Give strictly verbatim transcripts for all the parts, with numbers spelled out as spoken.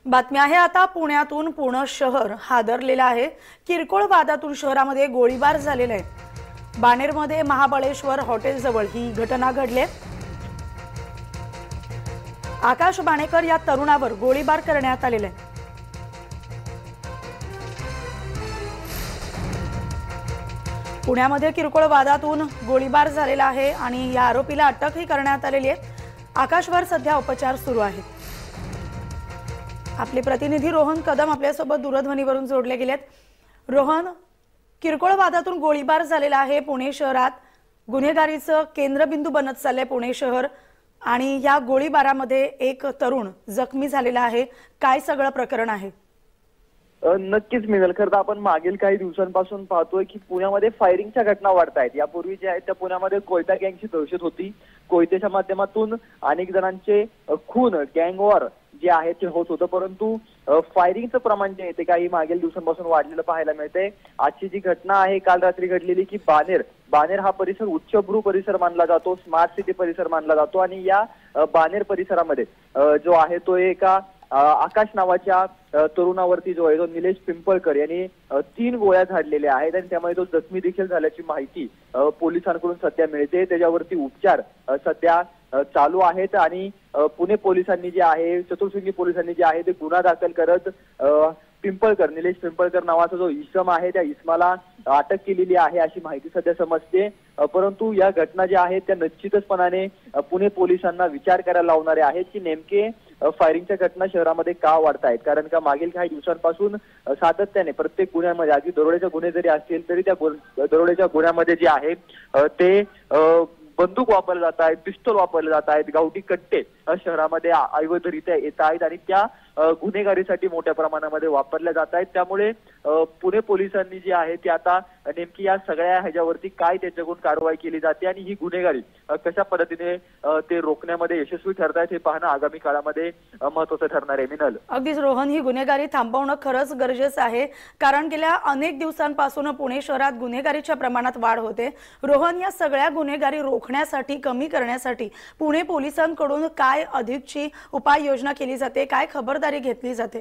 बातमी आहे आता पुण्यातून पुणे शहर हादरलेलं आहे। किरकोळ वादातून शहरामध्ये गोळीबार झालेला आहे। बाणेरमध्ये महाबळेश्वर हॉटेल जवळ ही घटना घडली। आकाश बाणेकर या तरुणावर गोळीबार करण्यात आलेला आहे। पुण्यामध्ये किरकोळ वादातून गोळीबार झालेला आहे आणि या आरोपीला अटकही करण्यात आलेली आहे। आकाशवर सध्या उपचार सुरू आहेत। आपले प्रतिनिधी रोहन कदम आपल्यासोबत दूरध्वनीवरून जोडले गेलेत। रोहन, किरकोळ वादातून गोळीबार झालेला आहे। पुणे शहरात गुन्हेगारीचं केंद्रबिंदू बनत चाललंय पुणे शहर आणि या गोळीबारामध्ये एक तरुण जखमी झालेला आहे। काय सगळं प्रकरण आहे? नक्कीच मिळेल। खरं तर आपण मागील काही दिवसांपासून पाहतोय की पुण्यामध्ये फायरिंगच्या घटना वाढत आहेत। यापूर्वी जे आहेत त्या पुण्यामध्ये कोयता गँगची दहशत होती। कोयतेच्या माध्यमातून अनेक जणांचे खून गँग वॉर जे आहे ते होत होतं, परंतु फायरिंगचं प्रमाण जे आहे ते काही मागील दिवसांपासून वाढलेलं पाहायला मिळतंय। आजची जी घटना आहे काल रात्री घडलेली की बाणेर बाणेर हा परिसर उच्चभ्रू परिसर मानला जातो, स्मार्ट सिटी परिसर मानला जातो आणि या बाणेर परिसरामध्ये जो आहे तो एका आकाश नावाच्या तरुणावरती जो आहे तो निलेश पिंपळकर यांनी तीन गोळ्या झाडलेल्या आहेत आणि त्यामुळे तो जखमी देखील झाल्याची माहिती पोलिसांकडून सध्या मिळते। त्याच्यावरती उपचार सध्या चालू आहेत आणि पुणे पोलिसांनी जे आहे चतुर्शृंगी पोलिसांनी जे आहे ते गुन्हा दाखल करत पिंपळकर निलेश पिंपळकर नावाचा जो इसम आहे त्या इसमाला अटक केलेली आहे अशी माहिती सध्या समजते। परंतु या घटना ज्या आहेत त्या निश्चितपणाने पुणे पोलिसांना विचार करायला लावणारे आहेत की नेमके फायरिंगच्या घटना शहरामध्ये का वाढत आहेत। कारण का मागील काही दिवसांपासून सातत्याने प्रत्येक गुन्ह्यामध्ये अगदी दरोड्याच्या गुन्हे जरी असतील तरी त्या दरोड्याच्या गुन्ह्यामध्ये जे आहे ते बंदूक वापरले जात आहेत, पिस्तूल वापरले जात आहेत, गावठी कट्टे शहरामध्ये अवैधरित्या येत आहेत आणि त्या गुन्हेगारीसाठी मोठ्या प्रमाणामध्ये वापरल्या जात आहेत। त्यामुळे पुणे पोलिसांनी जी आहे ती आता नेमकी या सगळ्या ह्याच्यावरती काय त्याच्याकडून कारवाई केली जाते आणि ही गुन्हेगारी कशा पद्धतीने ते रोखण्यामध्ये यशस्वी ठरतायत हे पाहणं आगामी काळामध्ये महत्त्वाचं ठरणार आहे। मिनल, अगदीच रोहन, ही गुन्हेगारी थांबवणं खरंच गरजेचं आहे कारण गेल्या अनेक दिवसांपासून पुणे शहरात गुन्हेगारीच्या प्रमाणात वाढ होते। रोहन, या सगळ्या गुन्हेगारी रोखण्यासाठी कमी करण्यासाठी पुणे पोलिसांकडून काय अधिकची उपाययोजना केली जाते, काय खबरदारी घेतली जाते?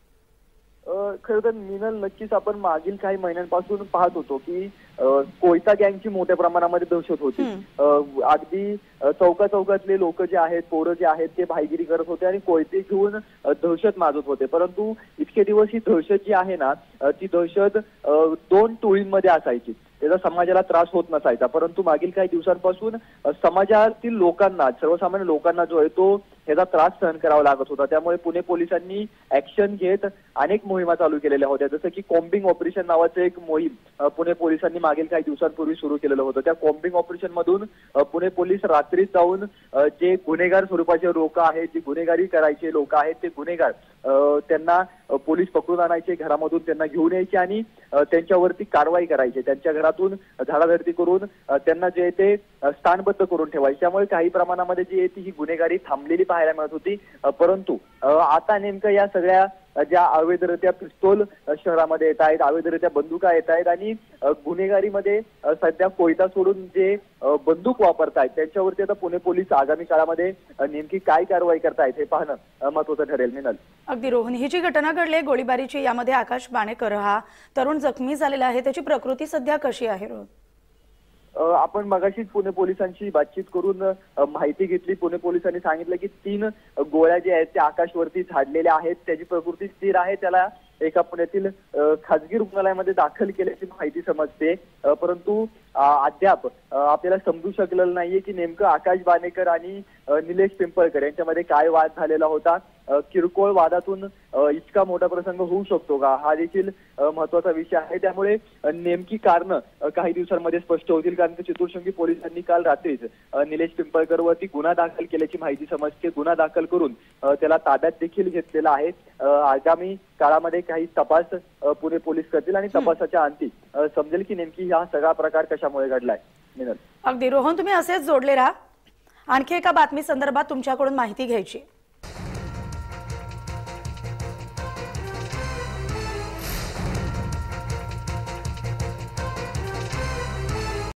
खरं तर मिनल, नक्कीच आपण मागील काही महिन्यांपासून पाहत होतो की कोयता गँगची मोठ्या प्रमाणामध्ये दहशत होती। अगदी चौका चौकातले लोक जे आहेत, पोरं जे आहेत ते भाईगिरी करत होते आणि कोयते घेऊन दहशत माजत होते। परंतु इतके दिवस ही दहशत जी आहे ना ती दहशत दोन टोळींमध्ये असायची, त्याचा समाजाला त्रास होत नसायचा। परंतु मागील काही दिवसांपासून समाजातील लोकांना, सर्वसामान्य लोकांना जो आहे तो याचा त्रास सहन करावा लागत होता। त्यामुळे पुणे पोलिसांनी ऍक्शन घेत अनेक मोहिमा चालू केलेल्या होत्या, जसं की कॉम्बिंग ऑपरेशन नावाचं एक मोहीम पुणे पोलिसांनी मागील काही दिवसांपूर्वी सुरू केलेलं होतं। त्या कॉम्बिंग ऑपरेशन मधून पुणे पोलीस रात्रीच जाऊन जे गुन्हेगार स्वरूपाचे लोक आहेत, जे गुन्हेगारी करायचे लोक आहेत ते गुन्हेगार त्यांना पोलीस पकडून आणायचे, घरामधून त्यांना घेऊन यायचे आणि त्यांच्यावरती कारवाई करायची, त्यांच्या घरातून झाडाझडती करून त्यांना जे ते स्थानबद्ध करून ठेवायचे। त्यामुळे काही प्रमाणामध्ये जी आहे ती ही गुन्हेगारी थांबलेली पाहायला मिळत होती। परंतु आता नेमकं या सगळ्या ज्या अवैधरित्या पिस्तूल शहरामध्ये येत आहेत, अवैधरित्या बंदुका येत आहेत आणि गुन्हेगारीमध्ये सध्या कोयता सोडून जे बंदूक वापरतायत त्यांच्यावरती आता पुणे पोलीस आगामी काळामध्ये नेमकी काय कारवाई करतायत हे पाहणं महत्त्वाचं ठरेल। मिनल, अगदी रोहन, ही जी घटना घडली गोळीबारीची यामध्ये आकाश बाणेकर हा तरुण जखमी झालेला आहे, त्याची प्रकृती सध्या कशी आहे? रोहन, आपण मगाशीच पुणे पोलिसांशी बातचीत करून माहिती घेतली। पुणे पोलिसांनी सांगितलं की तीन गोळ्या ज्या आहेत त्या आकाशवरती झाडलेल्या आहेत, त्याची प्रकृती स्थिर आहे, त्याला एका पुण्यातील खाजगी रुग्णालयामध्ये दाखल केल्याची माहिती समजते। परंतु अद्याप आपल्याला समजू शकलेलं नाहीये की नेमकं आकाश बाणेकर आणि निलेश पिंपळकर यांच्यामध्ये काय वाद झालेला होता। किरकोळ वादातून इतका मोठा प्रसंग होऊ शकतो का, हा देखील महत्वाचा विषय आहे। त्यामुळे नेमकी कारणं काही दिवसांमध्ये स्पष्ट होतील, कारण चतुर्शृंगी पोलिसांनी काल रात्रीच निलेश पिंपळकरवरती गुन्हा दाखल केल्याची माहिती समजते। गुन्हा दाखल करून त्याला ताब्यात देखील घेतलेला आहे। आगामी काळामध्ये काही तपास पुणे पोलीस करतील आणि तपासाच्या अंती समजेल की नेमकी हा सगळा प्रकार कशामुळे घडलाय। मिनल, अगदी रोहन, तुम्ही असेच जोडले राहा, आणखी एका बातमी संदर्भात तुमच्याकडून माहिती घ्यायची।